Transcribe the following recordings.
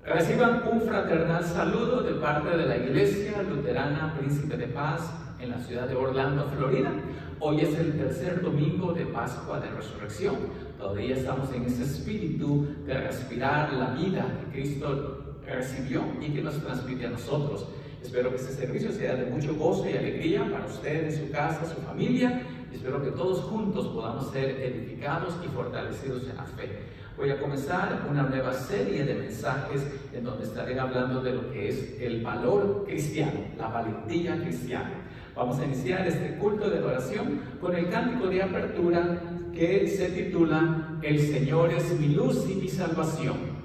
Reciban un fraternal saludo de parte de la Iglesia Luterana Príncipe de Paz en la ciudad de Orlando, Florida. Hoy es el tercer domingo de Pascua de Resurrección. Todavía estamos en ese espíritu de respirar la vida que Cristo recibió y que nos transmite a nosotros. Espero que este servicio sea de mucho gozo y alegría para usted, en su casa, su familia. Y espero que todos juntos podamos ser edificados y fortalecidos en la fe. Voy a comenzar una nueva serie de mensajes en donde estaré hablando de lo que es el valor cristiano, la valentía cristiana. Vamos a iniciar este culto de adoración con el cántico de apertura que se titula El Señor es mi luz y mi salvación.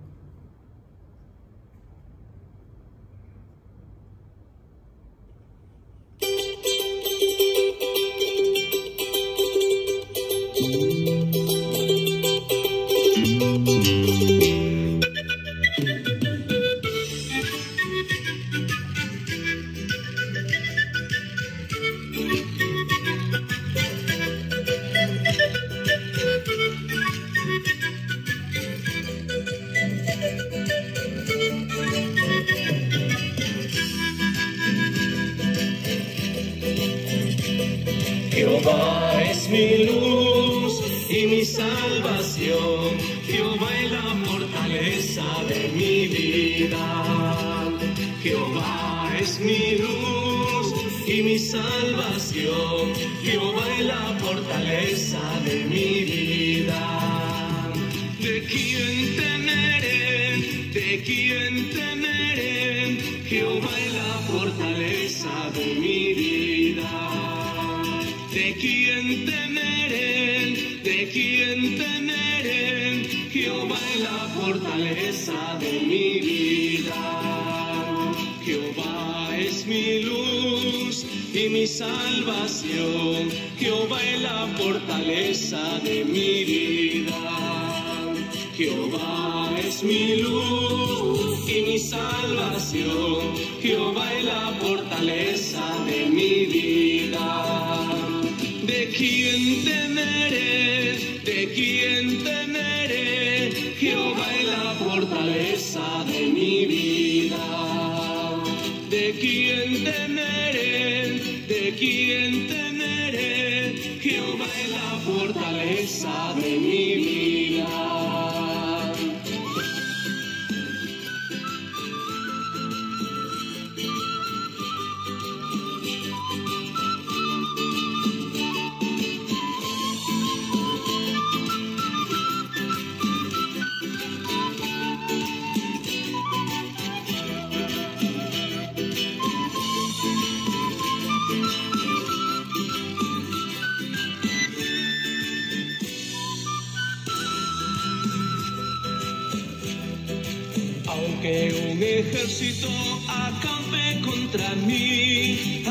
Jehová es mi luz y mi salvación, Jehová es la fortaleza de mi vida. Jehová es mi luz y mi salvación, Jehová es la fortaleza de mi vida. ¿De quién temeré? ¿De quién temeré? Jehová es la fortaleza de mi vida. ¿De quién temeré? ¿De quién temeré? Jehová es la fortaleza de mi vida. Jehová es mi luz y mi salvación, Jehová es la fortaleza de mi vida. Jehová es mi luz y mi salvación, Jehová es la fortaleza de mi vida. ¿De quién temeré? ¿De quién temeré? Jehová es la fortaleza de mi vida. ¿De quién temeré? ¿De quién temeré? Jehová es la fortaleza de mi vida. Aunque un ejército acampe contra mí,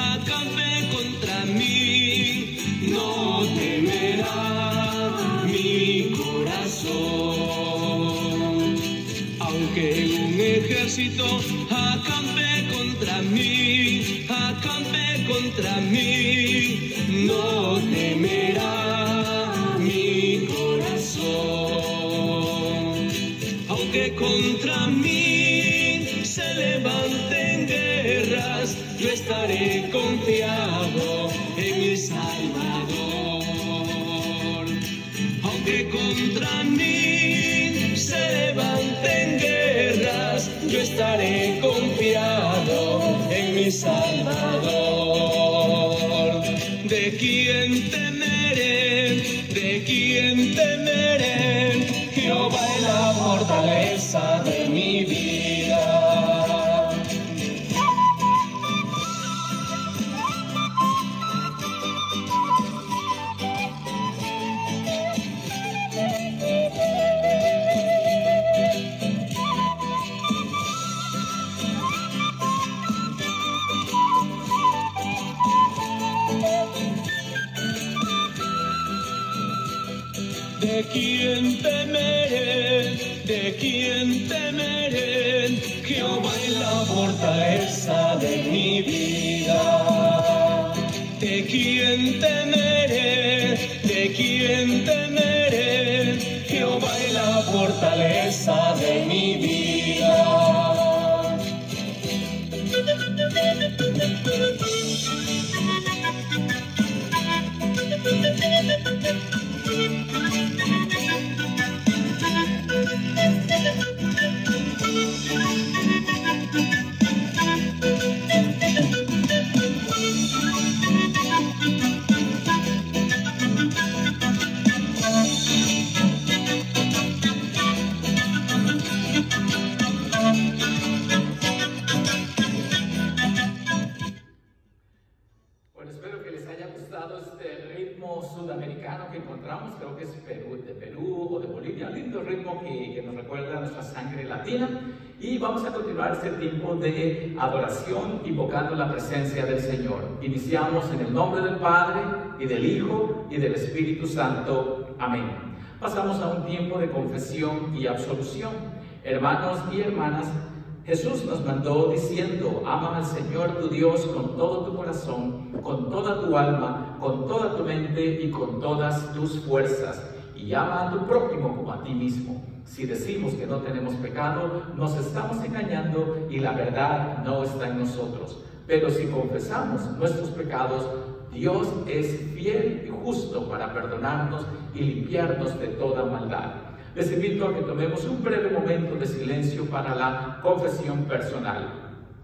no temerá mi corazón. Aunque un ejército acampe contra mí, no temerá mi corazón. Aunque contra mí se levanten guerras, yo estaré confiado en mi Salvador. Aunque contra mí se levanten guerras, yo estaré confiado en mi Salvador. ¿De quién temeré? ¿De quién temeré? Jehová es la fortaleza de mi vida. ¿De quién temeré? ¿De quién temeré? Jehová es la fortaleza de mi vida. ¿De quién temeré? ¿De quién temeré? Jehová es la fortaleza de mi vida. sudamericano que encontramos, creo que es de Perú o de Bolivia, lindo ritmo que nos recuerda a nuestra sangre latina. Y vamos a continuar este tiempo de adoración invocando la presencia del Señor. Iniciamos en el nombre del Padre y del Hijo y del Espíritu Santo. Amén. Pasamos a un tiempo de confesión y absolución. Hermanos y hermanas, Jesús nos mandó diciendo: ama al Señor tu Dios con todo tu corazón, con toda tu alma, con toda tu mente y con todas tus fuerzas, y ama a tu prójimo como a ti mismo. Si decimos que no tenemos pecado, nos estamos engañando y la verdad no está en nosotros. Pero si confesamos nuestros pecados, Dios es fiel y justo para perdonarnos y limpiarnos de toda maldad. Les invito a que tomemos un breve momento de silencio para la confesión personal.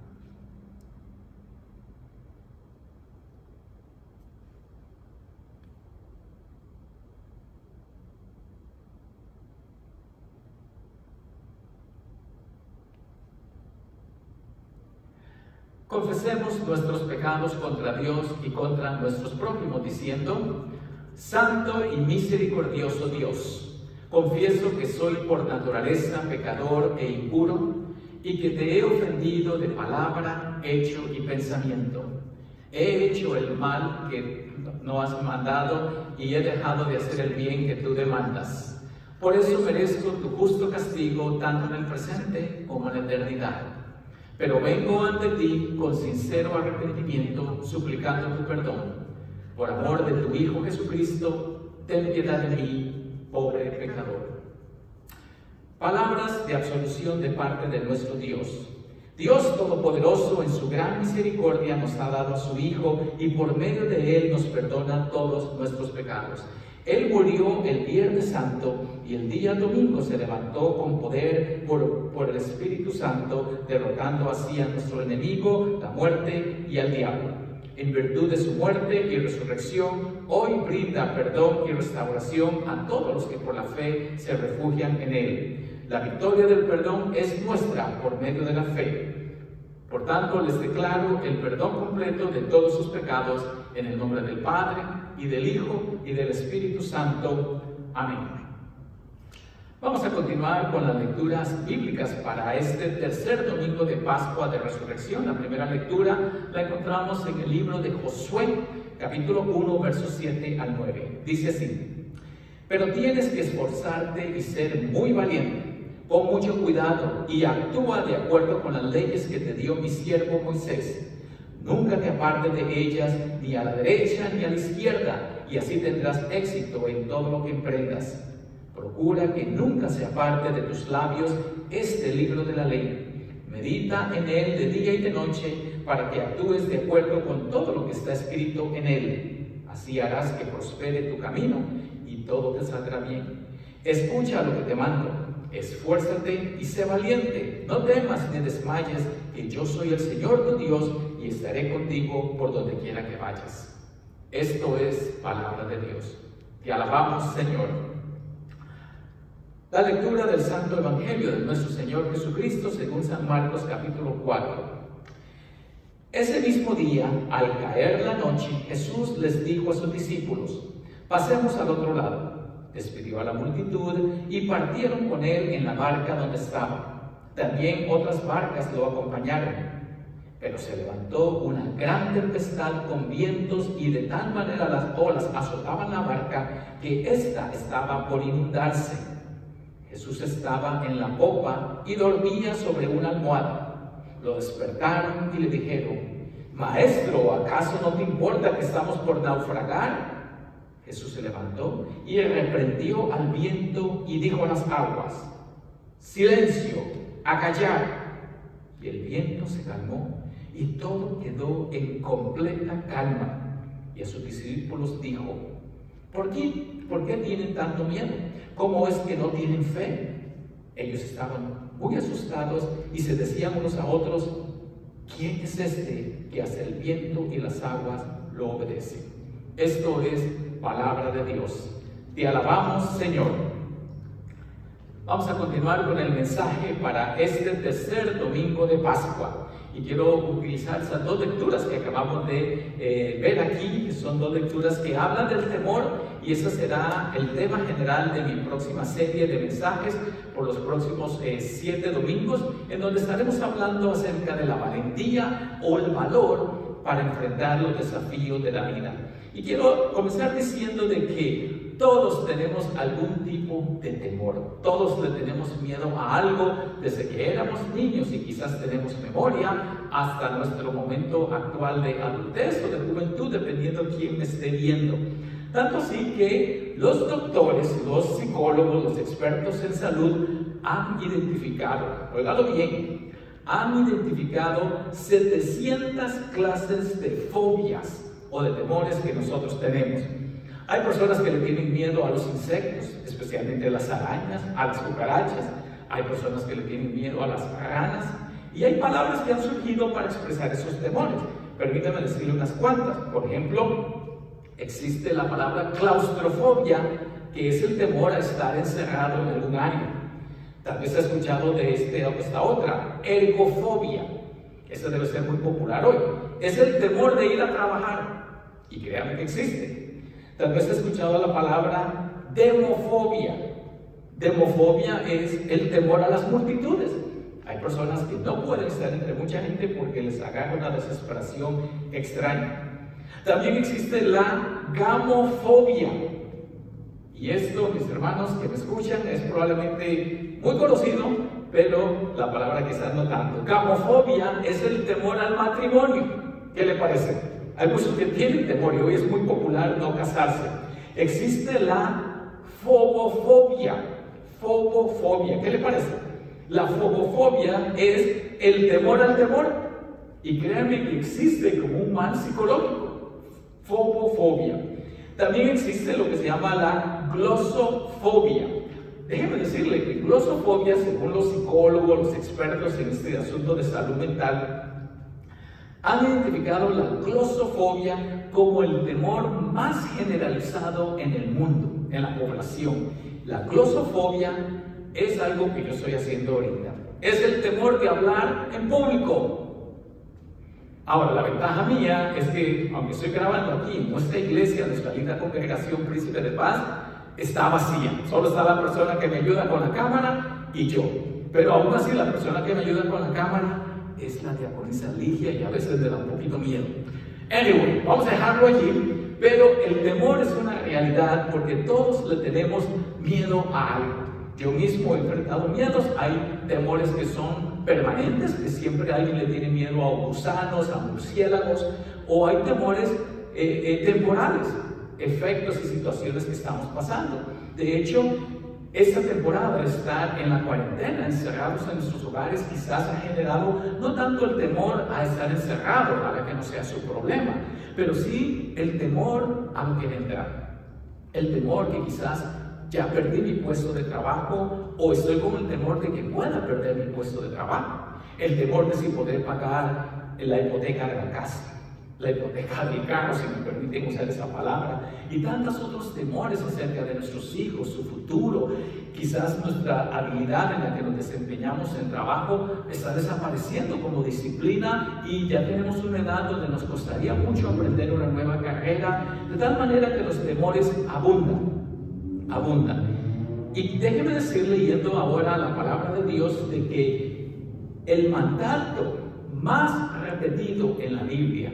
Confesemos nuestros pecados contra Dios y contra nuestros prójimos, diciendo: Santo y misericordioso Dios, confieso que soy por naturaleza pecador e impuro, y que te he ofendido de palabra, hecho y pensamiento. He hecho el mal que no has mandado y he dejado de hacer el bien que tú demandas. Por eso merezco tu justo castigo tanto en el presente como en la eternidad. Pero vengo ante ti con sincero arrepentimiento, suplicando tu perdón. Por amor de tu Hijo Jesucristo, ten piedad de mí, pobre pecador. Palabras de absolución de parte de nuestro Dios. Dios Todopoderoso, en su gran misericordia, nos ha dado a su Hijo y por medio de Él nos perdona todos nuestros pecados. Él murió el Viernes Santo y el día domingo se levantó con poder por el Espíritu Santo, derrotando así a nuestro enemigo, la muerte y al diablo. En virtud de su muerte y resurrección, hoy brinda perdón y restauración a todos los que por la fe se refugian en Él. La victoria del perdón es nuestra por medio de la fe. Por tanto, les declaro el perdón completo de todos sus pecados en el nombre del Padre, y del Hijo, y del Espíritu Santo. Amén. Vamos a continuar con las lecturas bíblicas para este tercer domingo de Pascua de Resurrección. La primera lectura la encontramos en el libro de Josué, capítulo 1, versos 7 al 9. Dice así: Pero tienes que esforzarte y ser muy valiente. Pon mucho cuidado y actúa de acuerdo con las leyes que te dio mi siervo Moisés. Nunca te apartes de ellas, ni a la derecha ni a la izquierda, y así tendrás éxito en todo lo que emprendas. Procura que nunca se aparte de tus labios este libro de la ley. Medita en él de día y de noche, para que actúes de acuerdo con todo lo que está escrito en él. Así harás que prospere tu camino y todo te saldrá bien. Escucha lo que te mando. Esfuérzate y sé valiente. No temas ni desmayes, que yo soy el Señor tu Dios y estaré contigo por donde quiera que vayas. Esto es palabra de Dios. Te alabamos, Señor. La lectura del Santo Evangelio de nuestro Señor Jesucristo según San Marcos capítulo 4. Ese mismo día, al caer la noche, Jesús les dijo a sus discípulos: pasemos al otro lado. Despidió a la multitud y partieron con él en la barca donde estaba. También otras barcas lo acompañaron. Pero se levantó una gran tempestad con vientos y de tal manera las olas azotaban la barca que ésta estaba por inundarse. Jesús estaba en la popa y dormía sobre una almohada. Lo despertaron y le dijeron: Maestro, ¿acaso no te importa que estamos por naufragar? Jesús se levantó y reprendió al viento y dijo a las aguas: Silencio, a callar. Y el viento se calmó y todo quedó en completa calma. Y a sus discípulos dijo: ¿Por qué tienen tanto miedo? ¿Cómo es que no tienen fe? Ellos estaban muy asustados y se decían unos a otros: ¿quién es este que hace el viento y las aguas lo obedecen? Esto es palabra de Dios. Te alabamos, Señor. Vamos a continuar con el mensaje para este tercer domingo de Pascua. Y quiero utilizar esas dos lecturas que acabamos de ver aquí, que son dos lecturas que hablan del temor, y ese será el tema general de mi próxima serie de mensajes por los próximos 7 domingos, en donde estaremos hablando acerca de la valentía o el valor para enfrentar los desafíos de la vida. Y quiero comenzar diciendo de que todos tenemos algún tipo de temor. Todos le tenemos miedo a algo desde que éramos niños y quizás tenemos memoria hasta nuestro momento actual de adultez o de juventud, dependiendo quién me esté viendo. Tanto así que los doctores, los psicólogos, los expertos en salud han identificado, oígalo bien, han identificado 700 clases de fobias o de temores que nosotros tenemos. Hay personas que le tienen miedo a los insectos, especialmente a las arañas, a las cucarachas. Hay personas que le tienen miedo a las ranas. Y hay palabras que han surgido para expresar esos temores. Permítame decirle unas cuantas. Por ejemplo, existe la palabra claustrofobia, que es el temor a estar encerrado en algún área. Tal vez ha escuchado de esta otra, ergofobia. Esa debe ser muy popular hoy. Es el temor de ir a trabajar. Y créanme que existe. Tal vez he escuchado la palabra demofobia. Demofobia es el temor a las multitudes. Hay personas que no pueden estar entre mucha gente porque les agarra una desesperación extraña. También existe la gamofobia. Y esto, mis hermanos que me escuchan, es probablemente muy conocido, pero la palabra quizás no tanto. Gamofobia es el temor al matrimonio. ¿Qué le parece? Hay muchos que tienen temor y hoy es muy popular no casarse. Existe la fobofobia. Fobofobia, ¿qué le parece? La fobofobia es el temor al temor. Y créanme que existe como un mal psicológico. Fobofobia. También existe lo que se llama la glosofobia. Déjeme decirle que glosofobia, según los psicólogos, los expertos en este asunto de salud mental, han identificado la glosofobia como el temor más generalizado en el mundo, en la población. La glosofobia es algo que yo estoy haciendo ahorita. Es el temor de hablar en público. Ahora, la ventaja mía es que, aunque estoy grabando aquí, nuestra iglesia, nuestra linda congregación Príncipe de Paz, está vacía. Solo está la persona que me ayuda con la cámara y yo. Pero aún así, la persona que me ayuda con la cámara es la diaconisa Ligia y a veces le da un poquito miedo. Anyway, vamos a dejarlo allí, pero el temor es una realidad porque todos le tenemos miedo a algo. Yo mismo he enfrentado miedos. Hay temores que son permanentes, que siempre alguien le tiene miedo a gusanos, a murciélagos, o hay temores temporales, efectos y situaciones que estamos pasando. De hecho, esta temporada de estar en la cuarentena, encerrados en nuestros hogares, quizás ha generado no tanto el temor a estar encerrado, para que no sea su problema, pero sí el temor a lo que vendrá. El temor que quizás ya perdí mi puesto de trabajo o estoy con el temor de que pueda perder mi puesto de trabajo. El temor de si poder pagar la hipoteca de la casa, la hipoteca del carro, si me permiten usar esa palabra, y tantos otros temores acerca de nuestros hijos, su futuro. Quizás nuestra habilidad en la que nos desempeñamos en trabajo está desapareciendo como disciplina y ya tenemos una edad donde nos costaría mucho aprender una nueva carrera, de tal manera que los temores abundan. Y déjeme decirle, yendo ahora a la palabra de Dios, de que el mandato más repetido en la Biblia,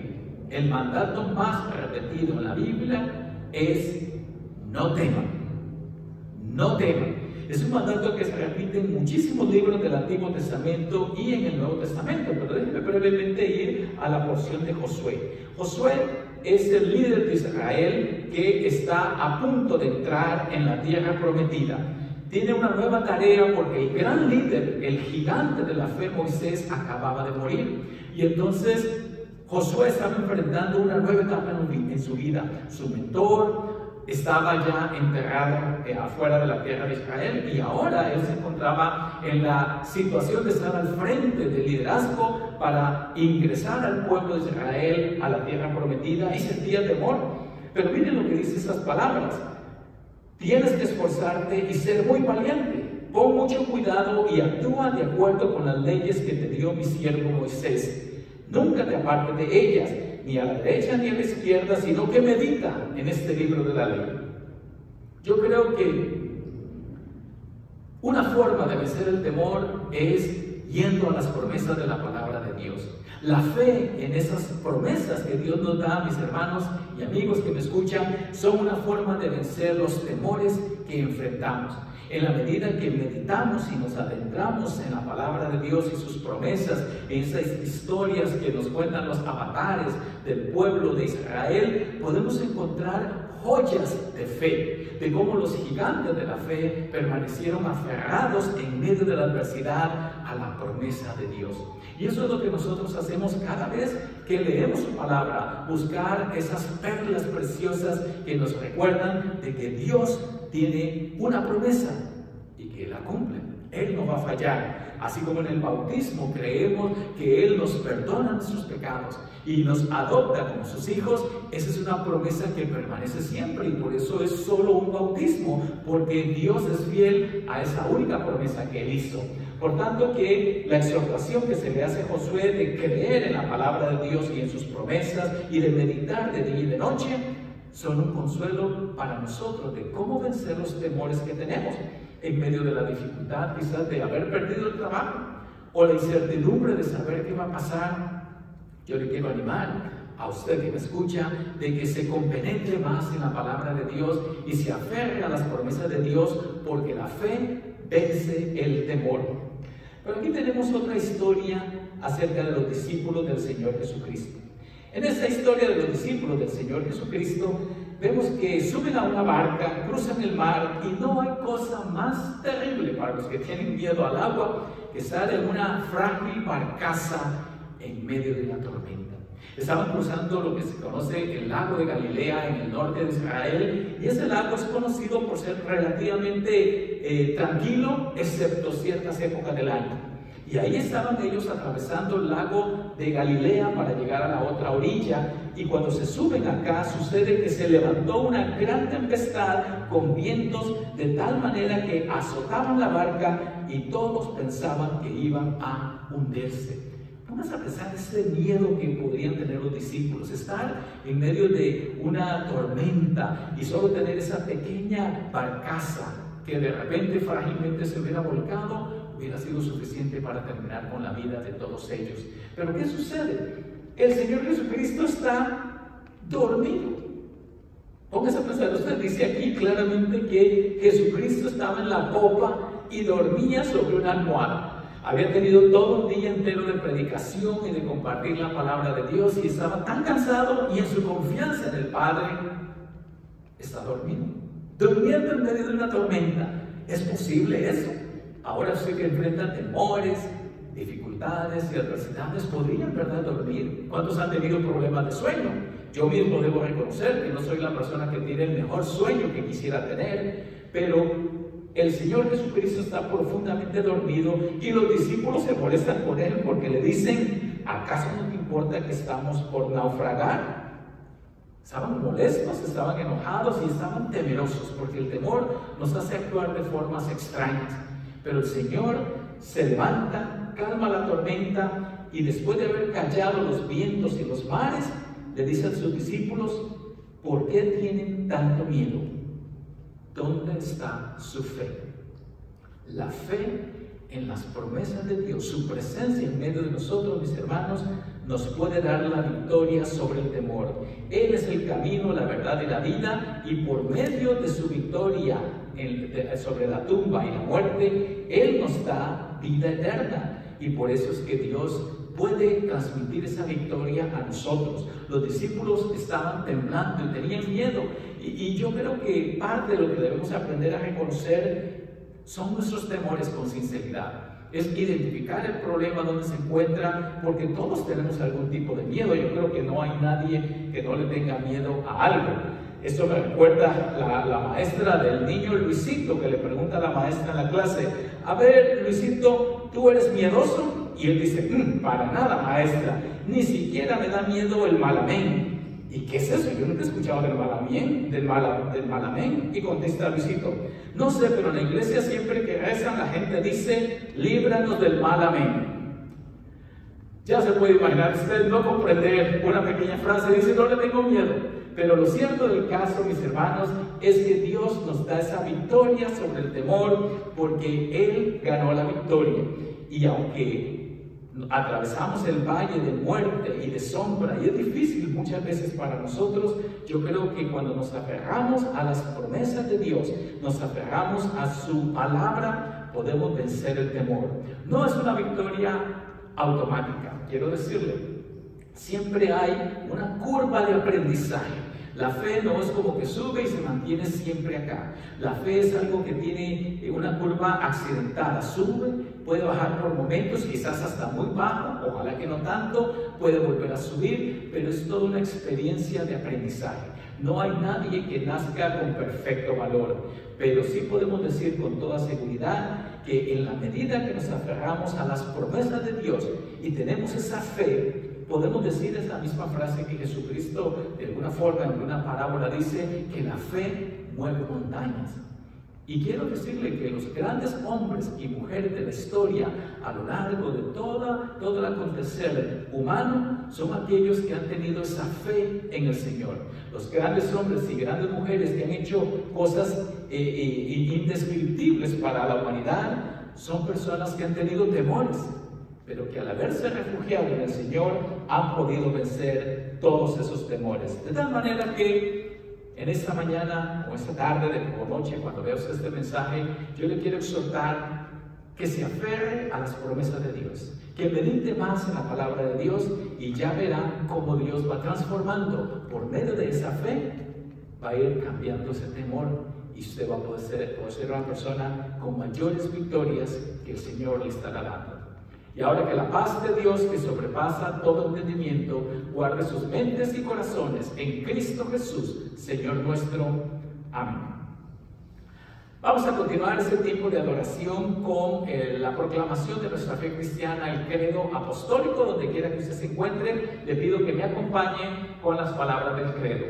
es no teman. No teman. Es un mandato que se repite en muchísimos libros del Antiguo Testamento y en el Nuevo Testamento, pero déjenme brevemente ir a la porción de Josué. Josué es el líder de Israel que está a punto de entrar en la tierra prometida. tiene una nueva tarea porque el gran líder, el gigante de la fe, Moisés, acababa de morir. Y entonces Josué estaba enfrentando una nueva etapa en su vida. Su mentor estaba ya enterrado afuera de la tierra de Israel, y ahora él se encontraba en la situación de estar al frente del liderazgo para ingresar al pueblo de Israel a la tierra prometida, y sentía temor. Pero miren lo que dice estas palabras: tienes que esforzarte y ser muy valiente. Pon mucho cuidado y actúa de acuerdo con las leyes que te dio mi siervo Moisés. Nunca te apartes de ellas, ni a la derecha ni a la izquierda, sino que medita en este libro de la ley. Yo creo que una forma de vencer el temor es yendo a las promesas de la palabra de Dios. La fe en esas promesas que Dios nos da, mis hermanos y amigos que me escuchan, son una forma de vencer los temores que enfrentamos. En la medida que meditamos y nos adentramos en la palabra de Dios y sus promesas, en esas historias que nos cuentan los avatares del pueblo de Israel, podemos encontrar joyas de fe, de cómo los gigantes de la fe permanecieron aferrados en medio de la adversidad a la promesa de Dios. Y eso es lo que nosotros hacemos cada vez que leemos su palabra, buscar esas perlas preciosas que nos recuerdan de que Dios tiene una promesa y que la cumple. Él no va a fallar. Así como en el bautismo creemos que Él nos perdona nuestros pecados y nos adopta como sus hijos, esa es una promesa que permanece siempre, y por eso es solo un bautismo, porque Dios es fiel a esa única promesa que Él hizo. Por tanto, que la exhortación que se le hace a Josué de creer en la palabra de Dios y en sus promesas y de meditar de día y de noche son un consuelo para nosotros de cómo vencer los temores que tenemos en medio de la dificultad, quizás de haber perdido el trabajo o la incertidumbre de saber qué va a pasar. Yo le quiero animar a usted que me escucha de que se compenetre más en la palabra de Dios y se aferre a las promesas de Dios, porque la fe vence el temor. Pero aquí tenemos otra historia acerca de los discípulos del Señor Jesucristo. En esta historia de los discípulos del Señor Jesucristo, vemos que suben a una barca, cruzan el mar, y no hay cosa más terrible para los que tienen miedo al agua que estar en una frágil barcaza en medio de la tormenta. Estaban cruzando lo que se conoce el lago de Galilea en el norte de Israel, y ese lago es conocido por ser relativamente tranquilo, excepto ciertas épocas del año. Y ahí estaban ellos atravesando el lago de Galilea para llegar a la otra orilla, y cuando se suben acá sucede que se levantó una gran tempestad con vientos de tal manera que azotaban la barca y todos pensaban que iban a hundirse. Vamos a pensar ese miedo que podrían tener los discípulos, estar en medio de una tormenta y solo tener esa pequeña barcaza que de repente frágilmente se hubiera volcado, hubiera sido suficiente para terminar con la vida de todos ellos. Pero ¿qué sucede? El Señor Jesucristo está dormido. Póngase a pensar, usted dice aquí claramente que Jesucristo estaba en la popa y dormía sobre una almohada. Había tenido todo un día entero de predicación y de compartir la palabra de Dios, y estaba tan cansado, y en su confianza en el Padre está dormido, durmiendo en medio de una tormenta. ¿Es posible eso? Ahora usted que enfrenta temores, dificultades y adversidades, ¿podría en verdad dormir? ¿Cuántos han tenido problemas de sueño? Yo mismo debo reconocer que no soy la persona que tiene el mejor sueño que quisiera tener, pero el Señor Jesucristo está profundamente dormido, y los discípulos se molestan con Él porque le dicen: ¿acaso no te importa que estamos por naufragar? Estaban molestos, estaban enojados y estaban temerosos, porque el temor nos hace actuar de formas extrañas. Pero el Señor se levanta, calma la tormenta, y después de haber callado los vientos y los mares, le dice a sus discípulos: ¿por qué tienen tanto miedo? ¿Dónde está su fe? La fe en las promesas de Dios, su presencia en medio de nosotros, mis hermanos, nos puede dar la victoria sobre el temor. Él es el camino, la verdad y la vida, y por medio de su victoria sobre la tumba y la muerte, Él nos da vida eterna. Y por eso es que Dios puede transmitir esa victoria a nosotros. Los discípulos estaban temblando y tenían miedo, y yo creo que parte de lo que debemos aprender a reconocer son nuestros temores con sinceridad. Es identificar el problema donde se encuentra, porque todos tenemos algún tipo de miedo. Yo creo que no hay nadie que no le tenga miedo a algo. Esto me recuerda la maestra del niño Luisito, que le pregunta a la maestra en la clase: a ver, Luisito, ¿tú eres miedoso? Y él dice: para nada, maestra, ni siquiera me da miedo el malamén. ¿Y qué es eso? Yo nunca he escuchado del malamén. Y contesta Luisito: no sé, pero en la iglesia siempre que rezan la gente dice: líbranos del malamén. Ya se puede imaginar usted no comprender una pequeña frase, dice: no le tengo miedo. Pero lo cierto del caso, mis hermanos, es que Dios nos da esa victoria sobre el temor, porque Él ganó la victoria. Y aunque atravesamos el valle de muerte y de sombra, y es difícil muchas veces para nosotros, yo creo que cuando nos aferramos a las promesas de Dios, nos aferramos a su palabra, podemos vencer el temor. No es una victoria automática, quiero decirle. Siempre hay una curva de aprendizaje. La fe no es como que sube y se mantiene siempre acá. La fe es algo que tiene una curva accidentada. Sube, puede bajar por momentos, quizás hasta muy bajo, ojalá que no tanto, puede volver a subir, pero es toda una experiencia de aprendizaje. No hay nadie que nazca con perfecto valor, pero sí podemos decir con toda seguridad que en la medida que nos aferramos a las promesas de Dios y tenemos esa fe, podemos decir esa misma frase que Jesucristo de alguna forma en una parábola dice, que la fe mueve montañas. Y quiero decirle que los grandes hombres y mujeres de la historia a lo largo de todo el acontecer humano son aquellos que han tenido esa fe en el Señor. Los grandes hombres y grandes mujeres que han hecho cosas indescriptibles para la humanidad son personas que han tenido temores, pero que al haberse refugiado en el Señor han podido vencer todos esos temores. De tal manera que en esta mañana o esta tarde o noche, cuando veas este mensaje, yo le quiero exhortar que se aferre a las promesas de Dios, que medite más en la palabra de Dios y ya verá cómo Dios va transformando por medio de esa fe, va a ir cambiando ese temor y usted va a poder ser una persona con mayores victorias que el Señor le estará dando. Y ahora que la paz de Dios, que sobrepasa todo entendimiento, guarde sus mentes y corazones en Cristo Jesús, Señor nuestro. Amén. Vamos a continuar este tiempo de adoración con la proclamación de nuestra fe cristiana, el credo apostólico. Donde quiera que usted se encuentre, le pido que me acompañe con las palabras del credo.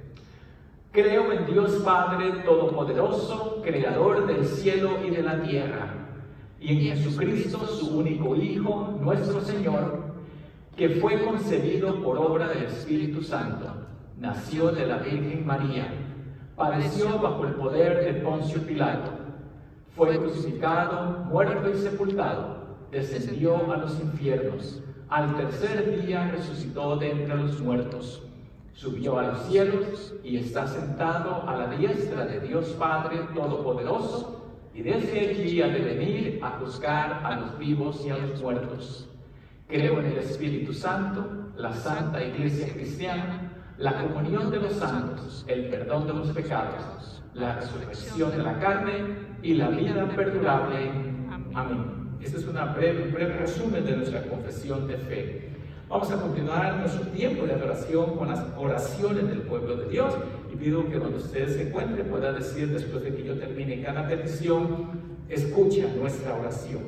Creo en Dios Padre Todopoderoso, Creador del cielo y de la tierra, y en Jesucristo, su único Hijo, nuestro Señor, que fue concebido por obra del Espíritu Santo, nació de la Virgen María, padeció bajo el poder de Poncio Pilato, fue crucificado, muerto y sepultado, descendió a los infiernos, al tercer día resucitó de entre los muertos, subió a los cielos y está sentado a la diestra de Dios Padre Todopoderoso, y desde allí ha de venir a juzgar a los vivos y a los muertos. Creo en el Espíritu Santo, la Santa Iglesia Cristiana, la comunión de los santos, el perdón de los pecados, la resurrección de la carne y la vida perdurable. Amén. Este es un breve resumen de nuestra confesión de fe. Vamos a continuar nuestro tiempo de adoración con las oraciones del pueblo de Dios, y pido que donde usted se encuentre pueda decir, después de que yo termine cada petición: escucha nuestra oración.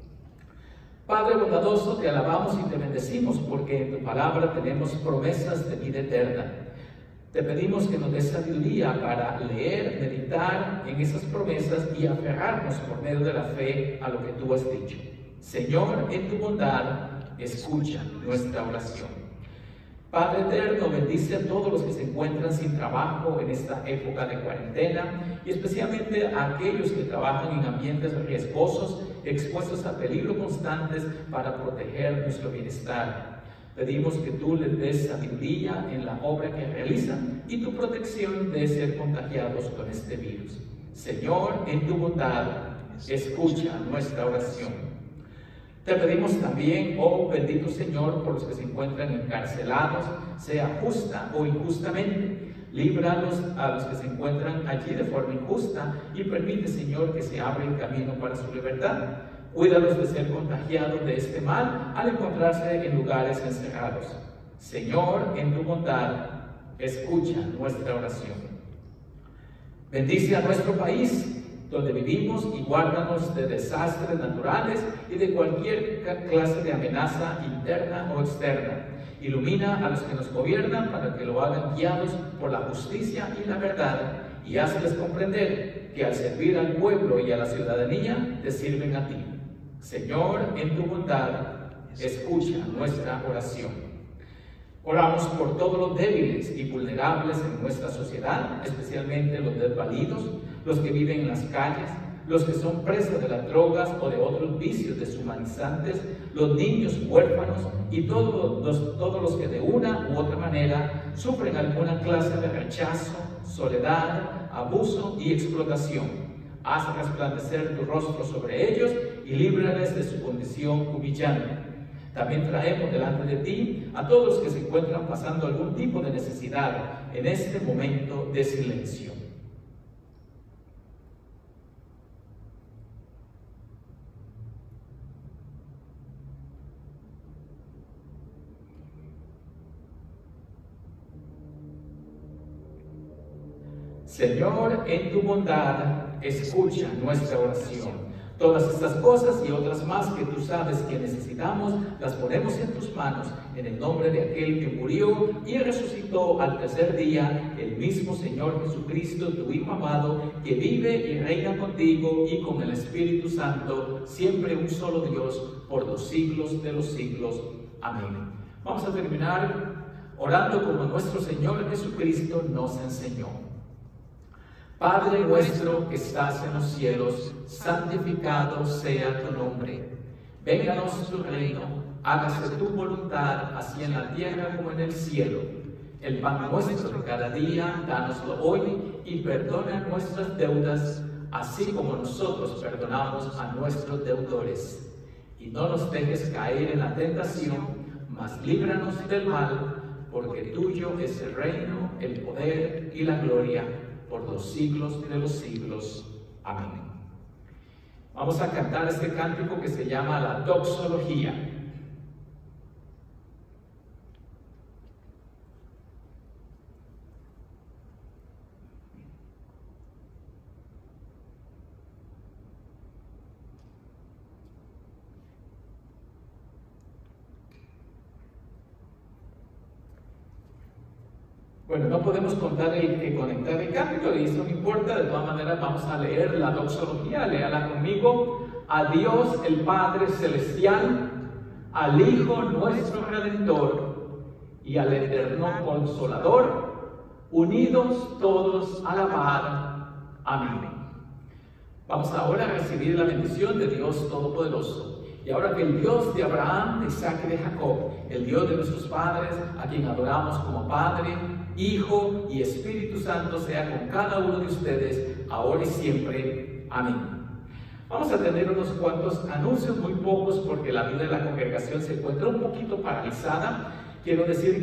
Padre bondadoso, te alabamos y te bendecimos porque en tu palabra tenemos promesas de vida eterna. Te pedimos que nos des sabiduría para leer, meditar en esas promesas y aferrarnos por medio de la fe a lo que tú has dicho. Señor, en tu bondad, escucha nuestra oración. Padre eterno, bendice a todos los que se encuentran sin trabajo en esta época de cuarentena, y especialmente a aquellos que trabajan en ambientes riesgosos, expuestos a peligro constantes, para proteger nuestro bienestar. Pedimos que tú les des sabiduría en la obra que realizan y tu protección de ser contagiados con este virus. Señor, en tu bondad, escucha nuestra oración. Te pedimos también, oh bendito Señor, por los que se encuentran encarcelados, sea justa o injustamente, Líbralos a los que se encuentran allí de forma injusta y permite, Señor, que se abra el camino para su libertad. Cuídalos de ser contagiados de este mal al encontrarse en lugares encerrados. Señor, en tu bondad, escucha nuestra oración. Bendice a nuestro país, donde vivimos, y guárdanos de desastres naturales y de cualquier clase de amenaza interna o externa. Ilumina a los que nos gobiernan para que lo hagan guiados por la justicia y la verdad, y hazles comprender que al servir al pueblo y a la ciudadanía te sirven a ti. Señor, en tu bondad, escucha nuestra oración. Oramos por todos los débiles y vulnerables en nuestra sociedad, especialmente los desvalidos, los que viven en las calles, los que son presas de las drogas o de otros vicios deshumanizantes, los niños huérfanos y todos los que de una u otra manera sufren alguna clase de rechazo, soledad, abuso y explotación. Haz resplandecer tu rostro sobre ellos y líbrales de su condición humillante. También traemos delante de ti a todos los que se encuentran pasando algún tipo de necesidad en este momento de silencio. Señor, en tu bondad, escucha nuestra oración. Todas estas cosas y otras más que tú sabes que necesitamos, las ponemos en tus manos, en el nombre de aquel que murió y resucitó al tercer día, el mismo Señor Jesucristo, tu Hijo amado, que vive y reina contigo y con el Espíritu Santo, siempre un solo Dios, por los siglos de los siglos. Amén. Vamos a terminar orando como nuestro Señor Jesucristo nos enseñó. Padre nuestro que estás en los cielos, santificado sea tu nombre. Vénganos tu reino, hágase tu voluntad, así en la tierra como en el cielo. El pan nuestro de cada día, dánoslo hoy, y perdona nuestras deudas, así como nosotros perdonamos a nuestros deudores. Y no nos dejes caer en la tentación, mas líbranos del mal, porque tuyo es el reino, el poder y la gloria, por los siglos de los siglos. Amén. Vamos a cantar este cántico que se llama la doxología. Bueno, no podemos contar conectar el cántico, y eso no importa, de todas maneras vamos a leer la doxología, léala conmigo. A Dios el Padre Celestial, al Hijo nuestro Redentor y al Eterno Consolador, unidos todos a alabar. Amén. Vamos ahora a recibir la bendición de Dios Todopoderoso. Y ahora que el Dios de Abraham, de Isaac y de Jacob, el Dios de nuestros padres, a quien adoramos como Padre, Hijo y Espíritu Santo, sea con cada uno de ustedes, ahora y siempre. Amén. Vamos a tener unos cuantos anuncios, muy pocos, porque la vida de la congregación se encuentra un poquito paralizada. Quiero decir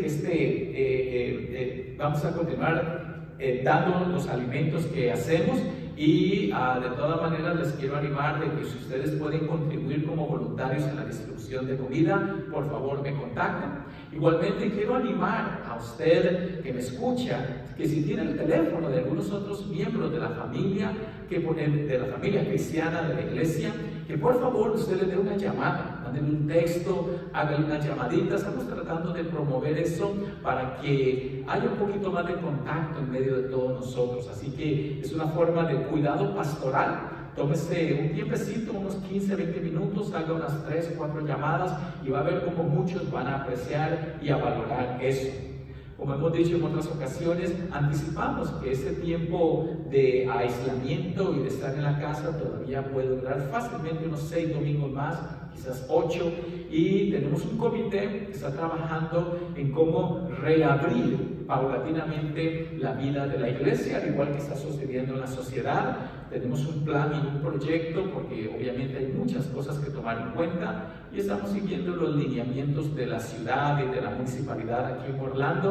que vamos a continuar dando los alimentos que hacemos. Y de todas maneras les quiero animar de que si ustedes pueden contribuir como voluntarios en la distribución de comida, por favor me contacten. Igualmente quiero animar a usted que me escucha, que si tiene el teléfono de algunos otros miembros de la familia, de la familia cristiana de la iglesia, que por favor usted le dé una llamada, mándenle un texto, háganle unas llamaditas. Estamos tratando de promover eso para que haya un poquito más de contacto en medio de todos nosotros. Así que es una forma de cuidado pastoral. Tómese un tiempecito, unos 15, 20 minutos, haga unas 3, 4 llamadas y va a ver cómo muchos van a apreciar y a valorar eso. Como hemos dicho en otras ocasiones, anticipamos que este tiempo de aislamiento y de estar en la casa todavía puede durar fácilmente unos 6 domingos más, quizás 8, y tenemos un comité que está trabajando en cómo reabrir paulatinamente la vida de la iglesia, al igual que está sucediendo en la sociedad. Tenemos un plan y un proyecto, porque obviamente hay muchas cosas que tomar en cuenta, y estamos siguiendo los lineamientos de la ciudad y de la municipalidad aquí en Orlando.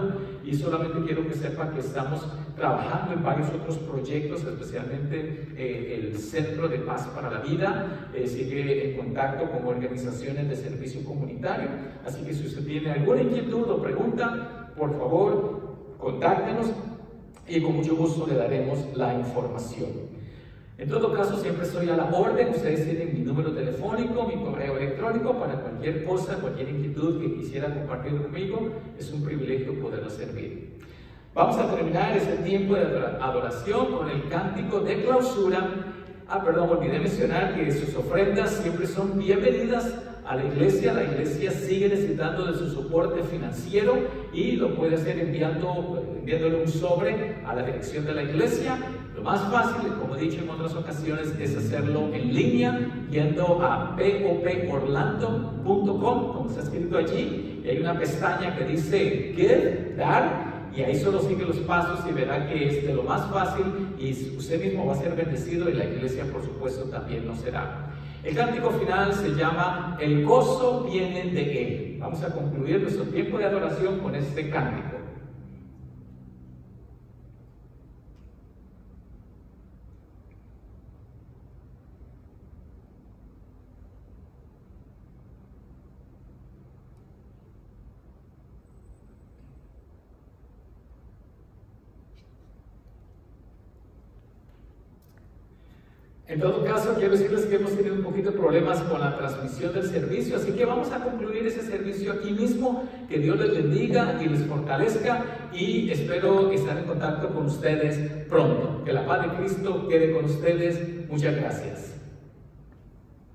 y solamente quiero que sepa que estamos trabajando en varios otros proyectos, especialmente el Centro de Paz para la Vida sigue en contacto con organizaciones de servicio comunitario, así que si usted tiene alguna inquietud o pregunta, por favor, contáctenos y con mucho gusto le daremos la información. En todo caso, siempre estoy a la orden. Ustedes tienen mi número telefónico, mi correo electrónico para cualquier cosa, cualquier inquietud que quisiera compartir conmigo. Es un privilegio poderlo servir. Vamos a terminar este tiempo de adoración con el cántico de clausura. Olvidé mencionar que sus ofrendas siempre son bienvenidas a la iglesia. La iglesia sigue necesitando de su soporte financiero y lo puede hacer enviándole un sobre a la dirección de la iglesia. Lo más fácil, como he dicho en otras ocasiones, es hacerlo en línea, yendo a poporlando.com, como está escrito allí, y hay una pestaña que dice Give, dar, y ahí solo sigue los pasos y verá que es de lo más fácil y usted mismo va a ser bendecido y la iglesia, por supuesto, también lo será. El cántico final se llama El gozo viene de Él. Vamos a concluir nuestro tiempo de adoración con este cántico. En todo caso, quiero decirles que hemos tenido un poquito de problemas con la transmisión del servicio, así que vamos a concluir ese servicio aquí mismo. Que Dios les bendiga y les fortalezca y espero estar en contacto con ustedes pronto. Que la paz de Cristo quede con ustedes. Muchas gracias.